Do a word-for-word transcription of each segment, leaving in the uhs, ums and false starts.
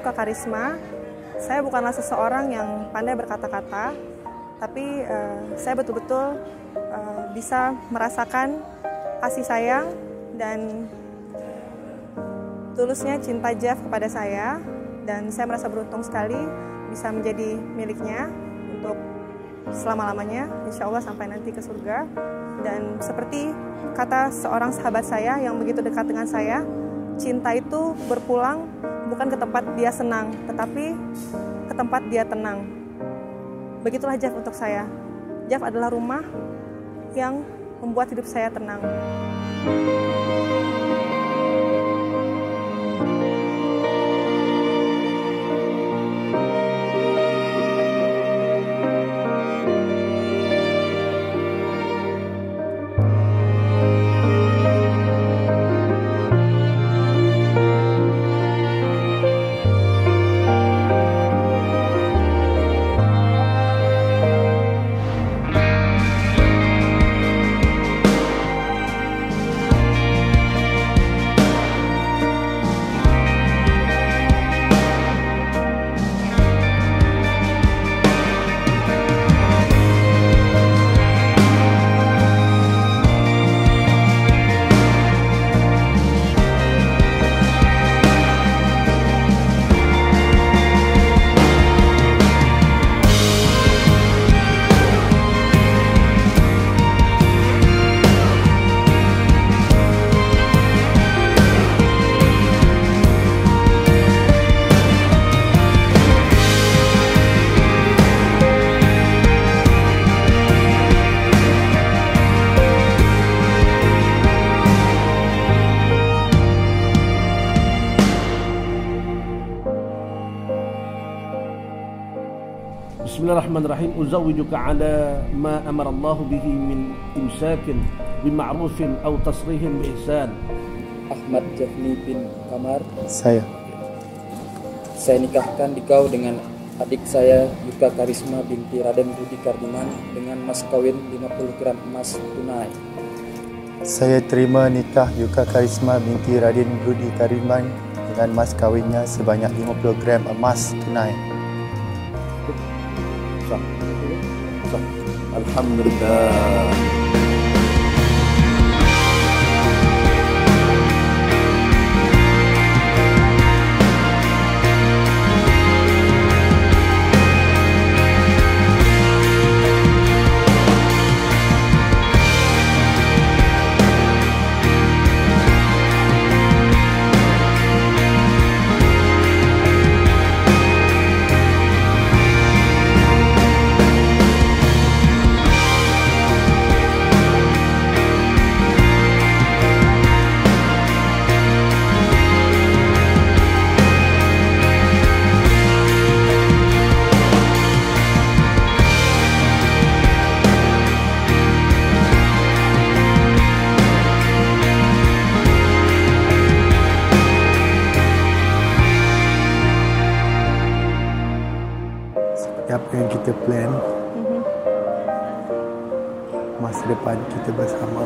Yuka Karisma. Saya bukanlah seseorang yang pandai berkata-kata, tapi uh, saya betul-betul uh, bisa merasakan kasih sayang dan tulusnya cinta Jeff kepada saya, dan saya merasa beruntung sekali bisa menjadi miliknya untuk selama-lamanya, insya Allah sampai nanti ke surga. Dan seperti kata seorang sahabat saya yang begitu dekat dengan saya, cinta itu berpulang bukan ke tempat dia senang, tetapi ke tempat dia tenang. Begitulah Jeff untuk saya. Jeff adalah rumah yang membuat hidup saya tenang. Bismillahirrahmanirrahim. Uzawwijuka ala ma amara Allah bihi min imsakin bima'rufin aw tasrihin bi ihsan. Ahmad Jafni bin Kamar. Saya. Saya nikahkan dikau dengan adik saya Yuka Karisma binti Raden Rudi Kardiman dengan mas kawin lima puluh gram emas tunai. Saya terima nikah Yuka Karisma binti Raden Rudi Kardiman dengan mas kawinnya sebanyak lima puluh gram emas tunai. Alhamdulillah. Apa yang kita plan, mm-hmm. masa depan kita bersama.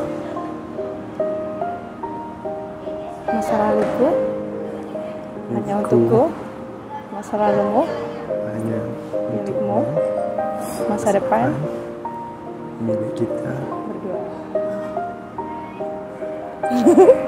Masa laluku hanya untukku, masa lalumu hanya milikmu, masa depan milik kita berdua.